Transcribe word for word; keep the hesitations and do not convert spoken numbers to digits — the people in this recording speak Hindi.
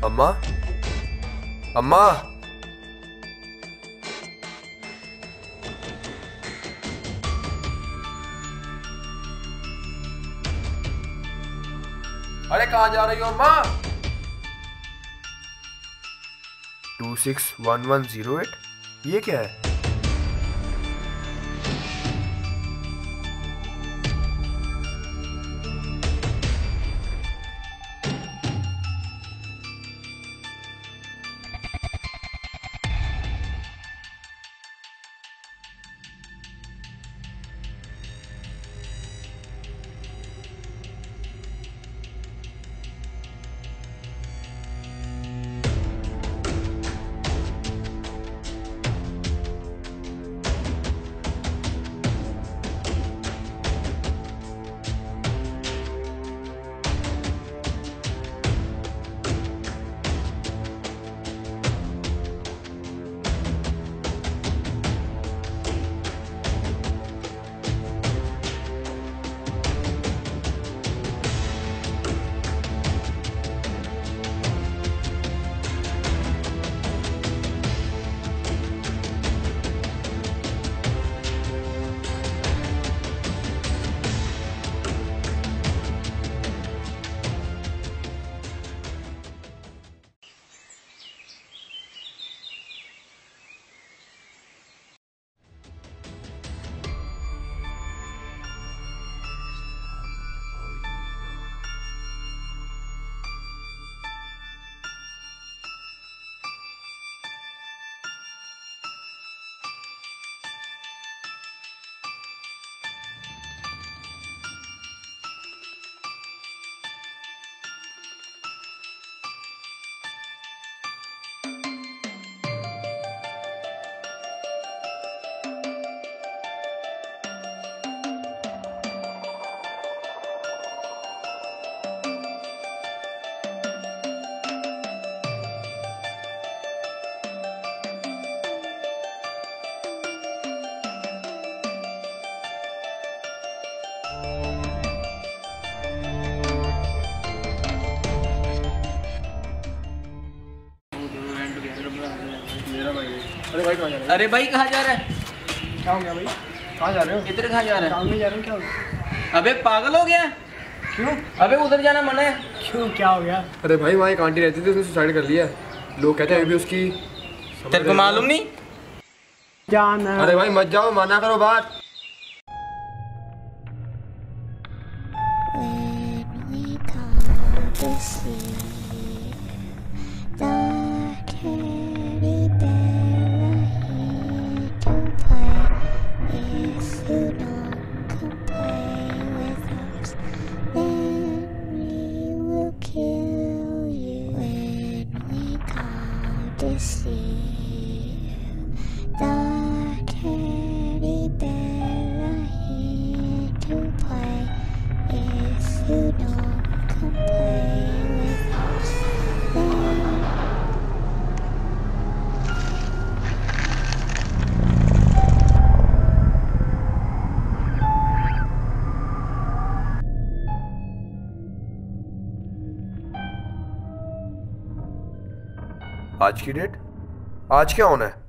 अम्मा, अम्मा। अरे कहाँ जा रही हो अम्मा? Two six one one zero eight, ये क्या है? अरे भाई कहाँ जा रहे हो? अरे भाई कहाँ जा रहा है? क्या हो गया भाई? कहाँ जा रहे हो? इधर कहाँ जा रहा है? काम में जा रहे हो? क्या हो गया? अबे पागल हो गया? क्यों? अबे उधर जाना मना है। क्यों, क्या हो गया? अरे भाई वहाँ एक आंटी रहती थी, उसने सुसाइड कर लिया। लोग कहते हैं अभी उसकी। तेरे को मालूम नहीं? जाना। अरे भाई मत जाओ, माना करो बात। आज की डेट, आज क्या होना है?